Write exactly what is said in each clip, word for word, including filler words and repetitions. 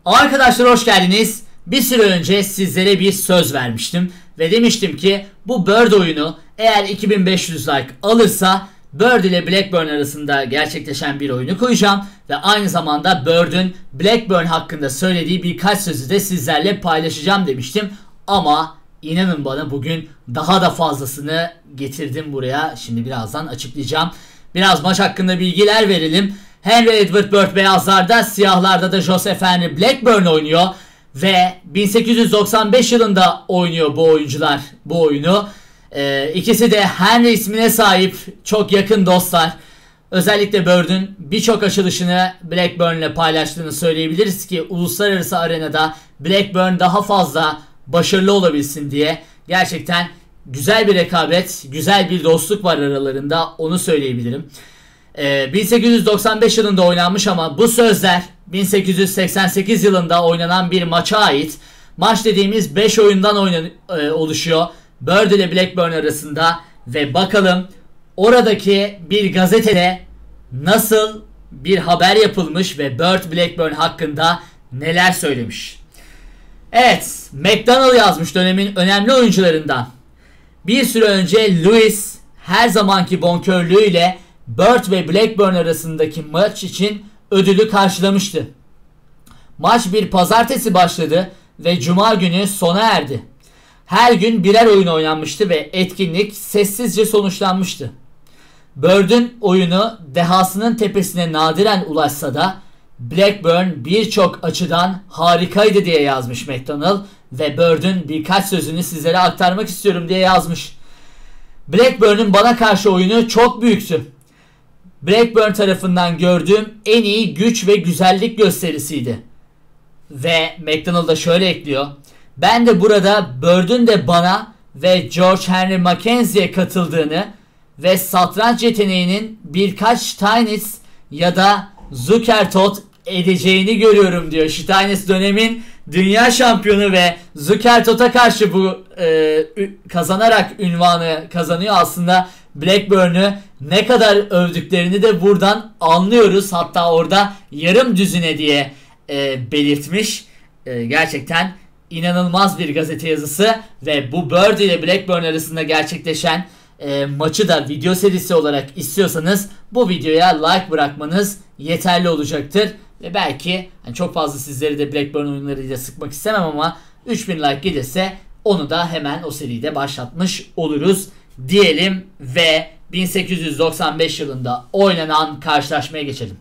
Arkadaşlar hoş geldiniz. Bir süre önce sizlere bir söz vermiştim ve demiştim ki bu Bird oyunu eğer iki bin beş yüz like alırsa Bird ile Blackburn arasında gerçekleşen bir oyunu koyacağım ve aynı zamanda Bird'ün Blackburn hakkında söylediği birkaç sözü de sizlerle paylaşacağım demiştim. Ama inanın bana bugün daha da fazlasını getirdim buraya. Şimdi birazdan açıklayacağım. Biraz maç hakkında bilgiler verelim. Henry Edward Bird beyazlarda, siyahlarda da Joseph Henry Blackburn oynuyor. Ve bin sekiz yüz doksan beş yılında oynuyor bu oyuncular bu oyunu. Ee, ikisi de Henry ismine sahip çok yakın dostlar. Özellikle Bird'ün birçok açılışını Blackburn ile paylaştığını söyleyebiliriz ki uluslararası arenada Blackburn daha fazla başarılı olabilsin diye. Gerçekten güzel bir rekabet, güzel bir dostluk var aralarında, onu söyleyebilirim. Ee, bin sekiz yüz doksan beş yılında oynanmış ama bu sözler bin sekiz yüz seksen sekiz yılında oynanan bir maça ait. Maç dediğimiz beş oyundan oynan e, oluşuyor Bird ile Blackburn arasında ve bakalım oradaki bir gazetede nasıl bir haber yapılmış ve Bird Blackburn hakkında neler söylemiş. Evet, McDonnell yazmış, dönemin önemli oyuncularından. Bir süre önce Lewis her zamanki bonkörlüğüyle Bird ve Blackburn arasındaki maç için ödülü karşılamıştı. Maç bir pazartesi başladı ve cuma günü sona erdi. Her gün birer oyun oynanmıştı ve etkinlik sessizce sonuçlanmıştı. Bird'ün oyunu dehasının tepesine nadiren ulaşsa da Blackburn birçok açıdan harikaydı diye yazmış McDonnell ve Bird'ün birkaç sözünü sizlere aktarmak istiyorum diye yazmış. Blackburn'un bana karşı oyunu çok büyüktü. Blackburn tarafından gördüğüm en iyi güç ve güzellik gösterisiydi. Ve McDonnell da şöyle ekliyor. Ben de burada Bird'ün de bana ve George Henry Mackenzie'ye katıldığını ve satranç yeteneğinin birkaç Steinitz ya da Zukertort edeceğini görüyorum diyor. Steinitz dönemin dünya şampiyonu ve Zukertort'a karşı bu e, kazanarak ünvanı kazanıyor. Aslında Blackburn'u ne kadar övdüklerini de buradan anlıyoruz. Hatta orada yarım düzine diye e, belirtmiş. E, gerçekten inanılmaz bir gazete yazısı ve bu Bird ile Blackburn arasında gerçekleşen e, maçı da video serisi olarak istiyorsanız bu videoya like bırakmanız yeterli olacaktır. Ve belki yani çok fazla sizleri de Blackburn oyunlarıyla sıkmak istemem ama üç bin like gelirse onu da hemen o seride başlatmış oluruz diyelim ve bin sekiz yüz doksan beş yılında oynanan karşılaşmaya geçelim.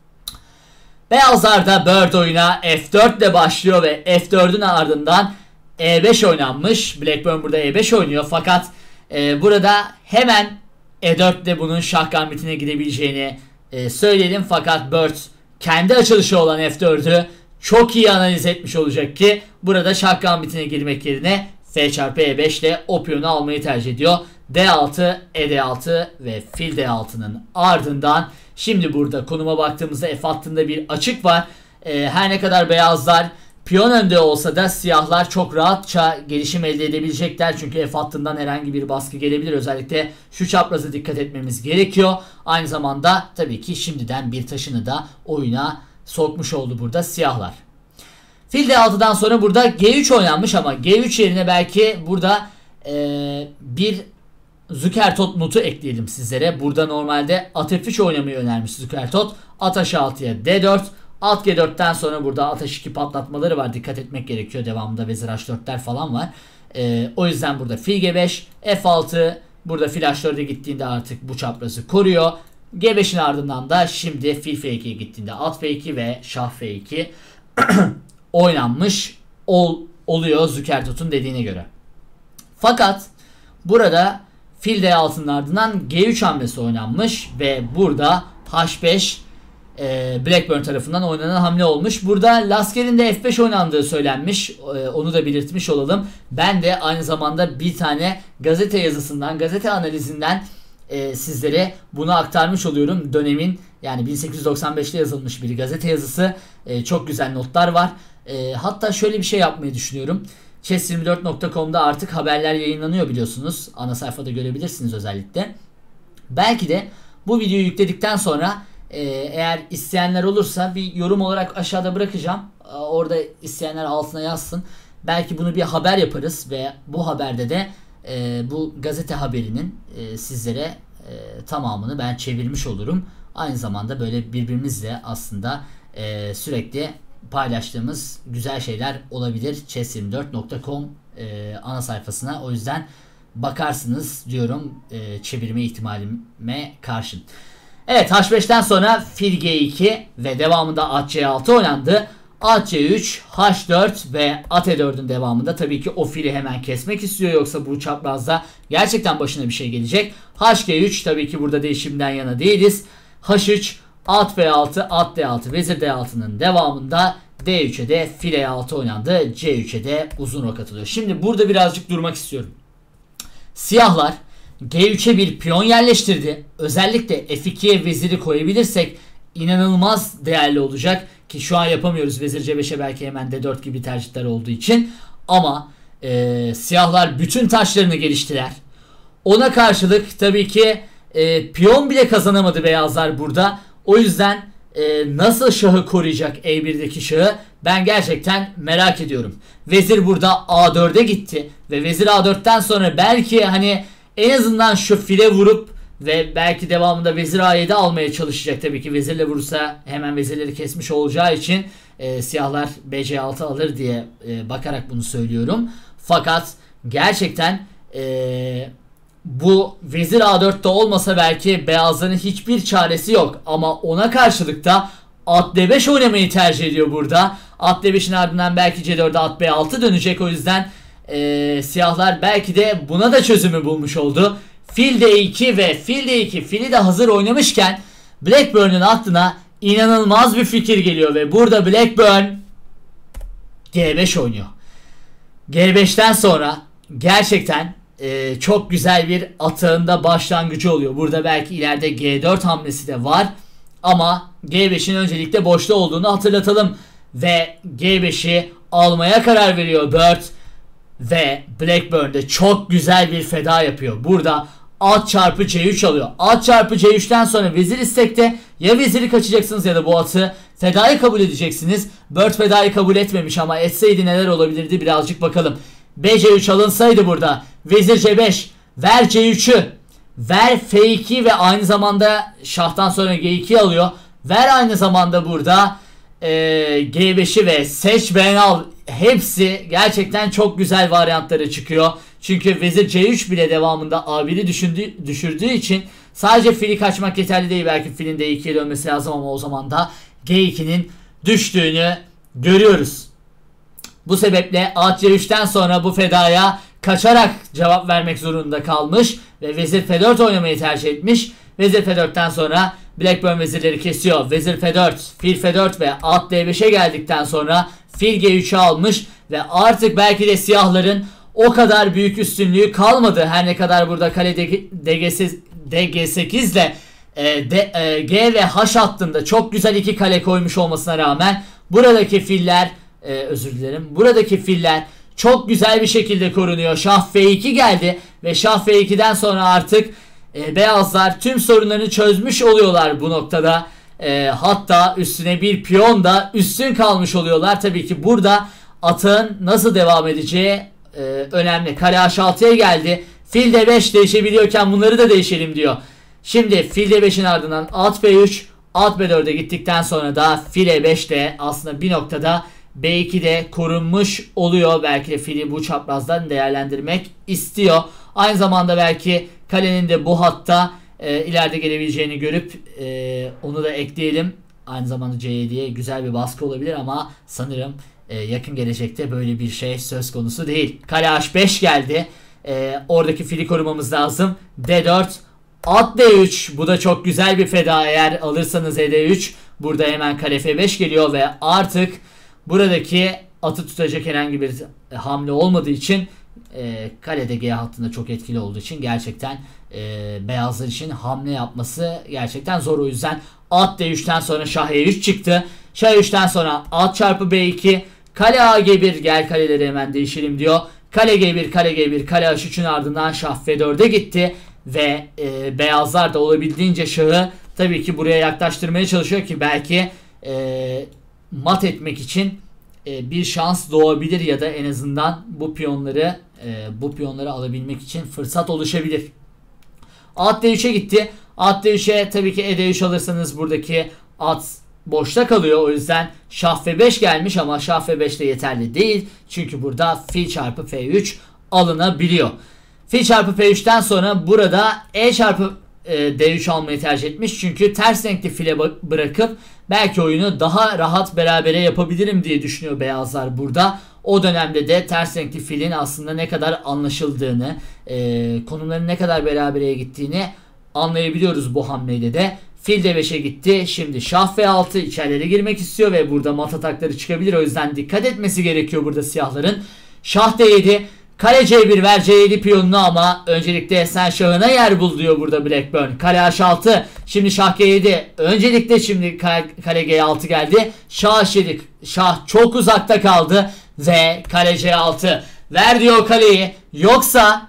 Beyazlarda Bird oyuna F dört ile başlıyor ve F dördün ardından E beş oynanmış. Blackburn burada E beş oynuyor fakat e, burada hemen E dört ile bunun şah gambitine gidebileceğini e, söyleyelim. Fakat Bird kendi açılışı olan F dördü çok iyi analiz etmiş olacak ki burada şah gambitine girmek yerine F çarpı E beş ile o piyonu almayı tercih ediyor. D altı, E D altı ve fil D altı'nın ardından şimdi burada konuma baktığımızda F hattında bir açık var. Ee, her ne kadar beyazlar piyon önde olsa da siyahlar çok rahatça gelişim elde edebilecekler. Çünkü F hattından herhangi bir baskı gelebilir. Özellikle şu çapraza dikkat etmemiz gerekiyor. Aynı zamanda tabii ki şimdiden bir taşını da oyuna sokmuş oldu burada siyahlar. Fil D altı'dan sonra burada G üç oynanmış ama G üç yerine belki burada ee, bir Zukertort notu ekleyelim sizlere. Burada normalde at F üç oynamayı önermiş Zukertort. At H altı'ya D dört. At G dört'ten sonra burada at H iki patlatmaları var. Dikkat etmek gerekiyor. Devamında vezir H dört'ler falan var. Ee, o yüzden burada fil G beş. F altı. Burada fil H dört'e gittiğinde artık bu çaprazı koruyor. G beş'in ardından da şimdi fil F iki'ye gittiğinde at F iki ve şah F iki oynanmış ol, oluyor Zukertort'un dediğine göre. Fakat burada fil D altı'nın ardından G üç hamlesi oynanmış ve burada H beş e, Blackburn tarafından oynanan hamle olmuş. Burada Lasker'in de F beş oynandığı söylenmiş. E, onu da belirtmiş olalım. Ben de aynı zamanda bir tane gazete yazısından, gazete analizinden e, sizlere bunu aktarmış oluyorum. Dönemin yani bin sekiz yüz doksan beş'te yazılmış bir gazete yazısı. E, çok güzel notlar var. E, hatta şöyle bir şey yapmayı düşünüyorum. chess yirmi dört nokta com'da artık haberler yayınlanıyor biliyorsunuz. Ana sayfada görebilirsiniz özellikle. Belki de bu videoyu yükledikten sonra Ee, eğer isteyenler olursa bir yorum olarak aşağıda bırakacağım. Ee, orada isteyenler altına yazsın. Belki bunu bir haber yaparız ve bu haberde de e, bu gazete haberinin e, sizlere e, tamamını ben çevirmiş olurum. Aynı zamanda böyle birbirimizle aslında e, sürekli paylaştığımız güzel şeyler olabilir. chess yirmi dört nokta com e, ana sayfasına. O yüzden bakarsınız diyorum e, çevirme ihtimalime karşın. Evet, H beşten sonra fil G iki ve devamında at C altı oynandı. At C üç, H dört ve at E dördün devamında tabii ki o fili hemen kesmek istiyor. Yoksa bu çaprazda gerçekten başına bir şey gelecek. H G üç, tabii ki burada değişimden yana değiliz. H üç, at B altı, at D altı, vezir D altı'nın devamında D üç'e de fil E altı oynandı. C üç'e de uzun rok atılıyor. Şimdi burada birazcık durmak istiyorum. Siyahlar G üç'e bir piyon yerleştirdi. Özellikle F iki'ye veziri koyabilirsek inanılmaz değerli olacak. Ki şu an yapamıyoruz. Vezir C beş'e belki hemen D dört gibi tercihler olduğu için. Ama e, siyahlar bütün taşlarını geliştiler. Ona karşılık tabii ki e, piyon bile kazanamadı beyazlar burada. O yüzden e, nasıl şahı koruyacak E bir'deki şahı ben gerçekten merak ediyorum. Vezir burada A dört'e gitti. Ve vezir A dört'ten sonra belki hani en azından şu file vurup ve belki devamında vezir A yedi almaya çalışacak. Tabii ki vezirle vurursa hemen vezirleri kesmiş olacağı için e, siyahlar B C altı alır diye e, bakarak bunu söylüyorum. Fakat gerçekten e, bu vezir A dört'te olmasa belki beyazların hiçbir çaresi yok. Ama ona karşılık da at D beş oynamayı tercih ediyor burada. At D beş'in ardından belki C dört'e at B altı dönecek. O yüzden e, siyahlar belki de buna da çözümü bulmuş oldu. Fil D iki ve fil D iki fili de hazır oynamışken Blackburn'un aklına inanılmaz bir fikir geliyor ve burada Blackburn G beş oynuyor. G beş'ten sonra gerçekten e, çok güzel bir atağında başlangıcı oluyor. Burada belki ileride G dört hamlesi de var ama G beş'in öncelikle boşta olduğunu hatırlatalım ve G beş'i almaya karar veriyor Bird. Ve Blackburn'de çok güzel bir feda yapıyor. Burada at çarpı C üç alıyor. At çarpı C üç'ten sonra vezir istekte. Ya veziri kaçacaksınız ya da bu atı fedayı kabul edeceksiniz. Bird fedayı kabul etmemiş ama etseydi neler olabilirdi birazcık bakalım. B C üç alınsaydı burada. Vezir C beş. Ver C üç'ü. Ver F iki ve aynı zamanda şahtan sonra G iki alıyor. Ver aynı zamanda burada e, G beş'i ve seç beğen al. Hepsi gerçekten çok güzel varyantları çıkıyor. Çünkü vezir C üç bile devamında A bir'i düşündü, düşürdüğü için sadece fili kaçmak yeterli değil. Belki filin D iki'ye dönmesi lazım ama o zaman da G iki'nin düştüğünü görüyoruz. Bu sebeple at C üç'ten sonra bu fedaya kaçarak cevap vermek zorunda kalmış ve vezir F dört oynamayı tercih etmiş. Vezir F dört'ten sonra Blackburn vezirleri kesiyor. Vezir F dört, fil F dört ve at D beş'e geldikten sonra fil G üç'ü almış ve artık belki de siyahların o kadar büyük üstünlüğü kalmadı. Her ne kadar burada kale D G sekiz ile e, D, e, G ve H hattında çok güzel iki kale koymuş olmasına rağmen buradaki filler e, özür dilerim. Buradaki filler çok güzel bir şekilde korunuyor. Şah F iki geldi ve Şah F iki'den sonra artık e, beyazlar tüm sorunlarını çözmüş oluyorlar bu noktada. E, hatta üstüne bir piyon da üstün kalmış oluyorlar. Tabii ki burada atın nasıl devam edeceği e, önemli. Kale H altı'ya geldi. Fil D beş değişebiliyorken bunları da değişelim diyor. Şimdi fil D beş'in ardından at B üç, at B dört'e gittikten sonra da fil E beş de aslında bir noktada B iki'de korunmuş oluyor. Belki de fili bu çaprazdan değerlendirmek istiyor. Aynı zamanda belki kalenin de bu hatta e, ileride gelebileceğini görüp e, onu da ekleyelim. Aynı zamanda C yedi'ye güzel bir baskı olabilir ama sanırım e, yakın gelecekte böyle bir şey söz konusu değil. Kale H beş geldi. E, oradaki fili korumamız lazım. D dört, at D üç. Bu da çok güzel bir feda eğer alırsanız E D üç. Burada hemen kale F beş geliyor ve artık buradaki atı tutacak herhangi bir hamle olmadığı için e, kalede G hattında çok etkili olduğu için gerçekten e, beyazlar için hamle yapması gerçekten zor. O yüzden at D üç'ten sonra Şah E üç çıktı. Şah E üç'ten sonra at çarpı B iki, kale A G bir, gel kaleleri hemen değişelim diyor. Kale G bir, kale G bir, kale H üç'ün ardından Şah F dört'e gitti ve e, beyazlar da olabildiğince şahı tabii ki buraya yaklaştırmaya çalışıyor ki belki e, mat etmek için e, bir şans doğabilir ya da en azından bu piyonları e, bu piyonları alabilmek için fırsat oluşabilir. At D üç'e gitti. At D üç'e tabii ki E D üç alırsanız buradaki at boşta kalıyor. O yüzden şah F beş gelmiş ama şah F beş de yeterli değil. Çünkü burada fil çarpı F üç alınabiliyor. Fil çarpı F üç'ten sonra burada E çarpı e, D üç almayı tercih etmiş. Çünkü ters renkli file bırakıp belki oyunu daha rahat berabere yapabilirim diye düşünüyor beyazlar burada. O dönemde de ters renkli filin aslında ne kadar anlaşıldığını, e, konumların ne kadar berabereye gittiğini anlayabiliyoruz bu hamleyle de. Fil D beş'e gitti. Şimdi şah F altı içerilere girmek istiyor ve burada mat atakları çıkabilir. O yüzden dikkat etmesi gerekiyor burada siyahların. Şah D yedi. Kale C bir ver C yedi piyonunu ama öncelikle sen şahına yer bul diyor burada Blackburn. Kale H altı. Şimdi şah G yedi. Öncelikle şimdi kale G altı geldi. Şah H yedi. Şah çok uzakta kaldı ve kale C altı. Ver diyor kaleyi. Yoksa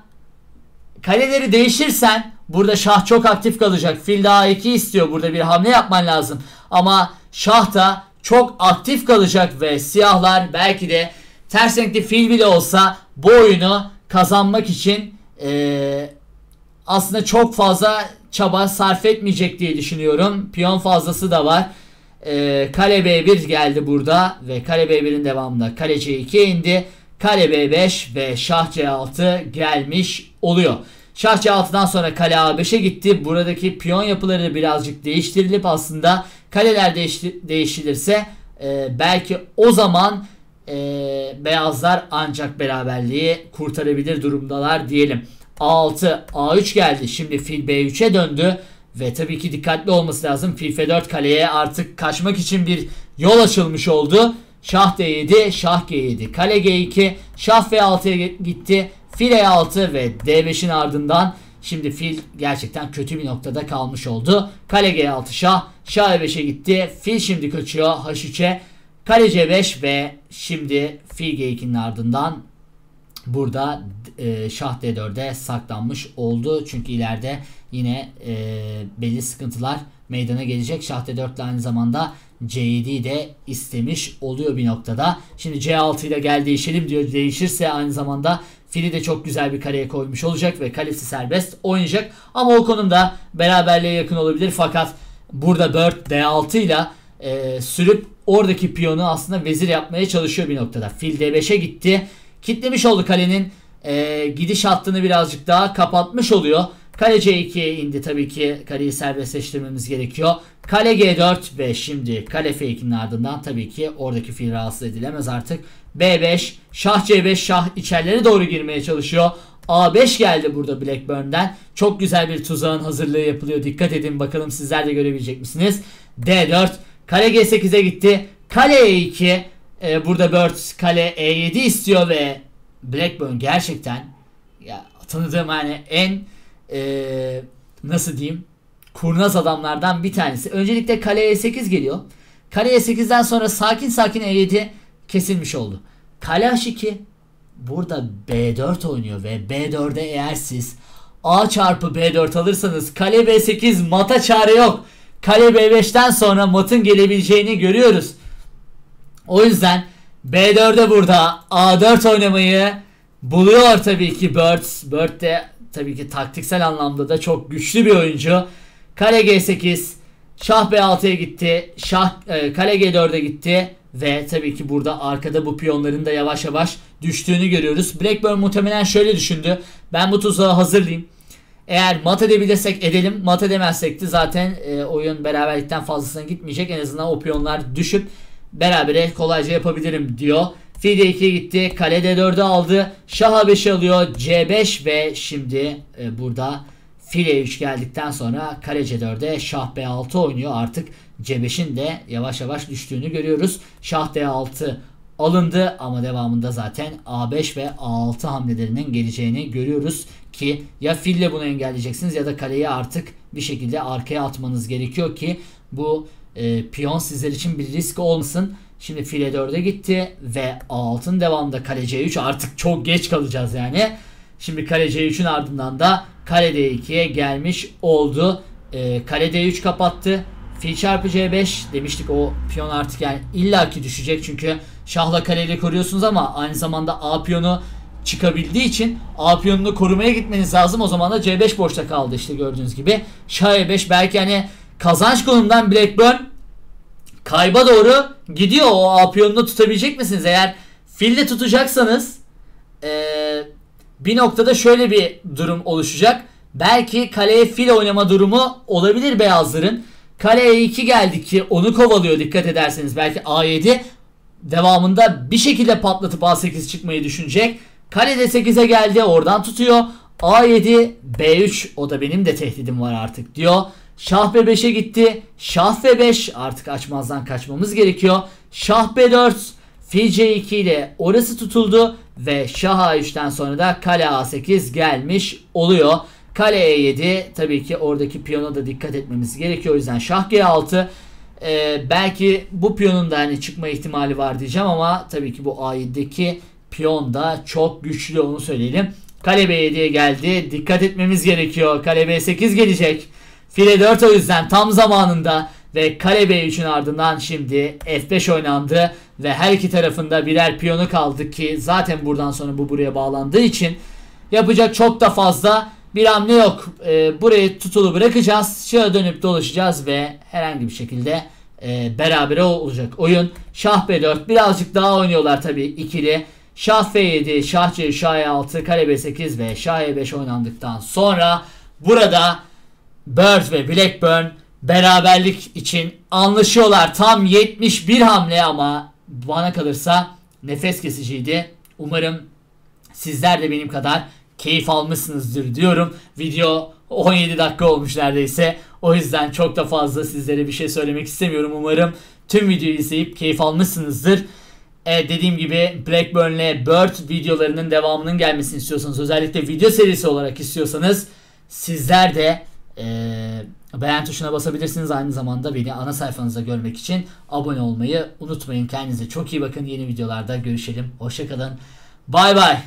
kaleleri değişirsen burada şah çok aktif kalacak. Fil de A iki istiyor. Burada bir hamle yapman lazım. Ama şah da çok aktif kalacak ve siyahlar belki de ters renkli fil bile olsa bu oyunu kazanmak için ee, aslında çok fazla çaba sarf etmeyecek diye düşünüyorum. Piyon fazlası da var. E, kale B bir geldi burada ve kale B bir'in devamında kale C iki'ye indi. Kale B beş ve şah C altı gelmiş oluyor. Şah C altı'dan sonra kale A beş'e gitti. Buradaki piyon yapıları da birazcık değiştirilip aslında kaleler değişti değiştirilirse e, belki o zaman e, beyazlar ancak beraberliği kurtarabilir durumdalar diyelim. A altı A üç geldi. Şimdi fil B üç'e döndü. Ve tabii ki dikkatli olması lazım. Fil F dört kaleye artık kaçmak için bir yol açılmış oldu. Şah D yedi, şah G yedi, kale G iki, şah F altı'ya gitti. Fil E altı ve D beş'in ardından şimdi fil gerçekten kötü bir noktada kalmış oldu. Kale G altı şah, şah E beş'e gitti. Fil şimdi kaçıyor H üç'e. Kale C beş ve şimdi fil G iki'nin ardından burada e, şah D dört'e saklanmış oldu. Çünkü ileride yine e, belli sıkıntılar meydana gelecek. Şah D dört ile aynı zamanda C yedi'yi de istemiş oluyor bir noktada. Şimdi C altı ile gel değişelim diyor. Değişirse aynı zamanda fili de çok güzel bir kareye koymuş olacak ve kalesi serbest oynayacak. Ama o konumda beraberliğe yakın olabilir. Fakat burada Bird D altı ile e, sürüp oradaki piyonu aslında vezir yapmaya çalışıyor bir noktada. Fil D beş'e gitti. Kitlemiş oldu kalenin e, gidiş hattını birazcık daha kapatmış oluyor. Kale C iki'ye indi, tabii ki kaleyi serbestleştirmemiz gerekiyor. Kale G dört ve şimdi kale F iki'nin ardından tabii ki oradaki fil rahatsız edilemez artık. B beş, şah C beş, şah içerilere doğru girmeye çalışıyor. A beş geldi burada Blackburn'den. Çok güzel bir tuzağın hazırlığı yapılıyor. Dikkat edin bakalım sizler de görebilecek misiniz? D dört, kale G sekize gitti. Kale E iki, e, burada Bird kale E yedi istiyor ve Blackburn gerçekten ya, tanıdığım hani en Ee, nasıl diyeyim, kurnaz adamlardan bir tanesi. Öncelikle kale E sekiz geliyor. Kale E sekiz'den sonra sakin sakin E yedi kesilmiş oldu. Kale H iki burada B dört oynuyor ve B dört'e eğer siz A çarpı B dört alırsanız kale B sekiz mata çare yok. Kale B beş'ten sonra matın gelebileceğini görüyoruz. O yüzden B dört'e burada A dört oynamayı buluyor tabii ki Bird. Bird de tabii ki taktiksel anlamda da çok güçlü bir oyuncu. Kale G sekiz, şah B altı'ya gitti, şah e, kale G dört'e gitti ve tabii ki burada arkada bu piyonların da yavaş yavaş düştüğünü görüyoruz. Blackburn muhtemelen şöyle düşündü: ben bu tuzağı hazırlayayım. Eğer mat edebilirsek edelim, mat edemezsek de zaten e, oyun beraberlikten fazlasına gitmeyecek. En azından o piyonlar düşüp berabere kolayca yapabilirim diyor. Fil D iki'ye gitti. Kale D dört'ü aldı. Şah A beş'i alıyor. C beş ve şimdi e, burada fil E üç geldikten sonra kale C dört'e şah B altı oynuyor. Artık C beş'in de yavaş yavaş düştüğünü görüyoruz. Şah D altı alındı ama devamında zaten A beş ve A altı hamlelerinin geleceğini görüyoruz ki ya fille bunu engelleyeceksiniz ya da kaleyi artık bir şekilde arkaya atmanız gerekiyor ki bu e, piyon sizler için bir risk olmasın. Şimdi file dört'e gitti ve A altı'nın devamında kale C üç, artık çok geç kalacağız yani. Şimdi kale C üç'ün ardından da kale D iki'ye gelmiş oldu E, kale D üç kapattı. Fil çarpı C beş demiştik, o piyon artık yani illaki düşecek çünkü şahla kaleyle koruyorsunuz ama aynı zamanda A piyonu çıkabildiği için A piyonunu korumaya gitmeniz lazım. O zaman da C beş boşta kaldı işte gördüğünüz gibi. Şah E beş belki hani kazanç konumdan Blackburn kayba doğru gidiyor. O A piyonunu tutabilecek misiniz? Eğer fille tutacaksanız ee, bir noktada şöyle bir durum oluşacak. Belki kaleye fil oynama durumu olabilir beyazların. Kale E iki geldi ki onu kovalıyor dikkat ederseniz. Belki A yedi devamında bir şekilde patlatıp A sekiz çıkmayı düşünecek. Kale D sekize geldi, oradan tutuyor. A yedi B üç, o da benim de tehdidim var artık diyor. Şah B beşe gitti. Şah F beş, artık açmazdan kaçmamız gerekiyor. Şah B dört, fil C iki ile orası tutuldu ve şah A üçten sonra da kale A sekiz gelmiş oluyor. Kale E yedi, tabii ki oradaki piyona da dikkat etmemiz gerekiyor. O yüzden şah G altı. Ee, belki bu piyonun da hani çıkma ihtimali var diyeceğim ama tabii ki bu A yedideki piyon da çok güçlü, onu söyleyelim. Kale B yediye geldi. Dikkat etmemiz gerekiyor. Kale B sekiz gelecek. File dört o yüzden tam zamanında ve kale B üçün ardından şimdi F beş oynandı ve her iki tarafında birer piyonu kaldı ki zaten buradan sonra bu buraya bağlandığı için yapacak çok da fazla bir hamle yok. Ee, burayı tutulu bırakacağız. Şöyle dönüp dolaşacağız ve herhangi bir şekilde e, berabere olacak oyun. Şah B dört, birazcık daha oynuyorlar tabii ikili. Şah F yedi, Şah C, Şah E altı, Kale B sekiz ve Şah E beş oynandıktan sonra burada Bird ve Blackburn beraberlik için anlaşıyorlar. Tam yetmiş bir hamle ama bana kalırsa nefes kesiciydi. Umarım sizler de benim kadar keyif almışsınızdır diyorum. Video on yedi dakika olmuş neredeyse. O yüzden çok da fazla sizlere bir şey söylemek istemiyorum. Umarım tüm videoyu izleyip keyif almışsınızdır. Evet, dediğim gibi Blackburn ile Bird videolarının devamının gelmesini istiyorsanız, özellikle video serisi olarak istiyorsanız sizler de ee, beğen tuşuna basabilirsiniz. Aynı zamanda beni ana sayfanızda görmek için abone olmayı unutmayın. Kendinize çok iyi bakın. Yeni videolarda görüşelim. Hoşçakalın. Bay bay.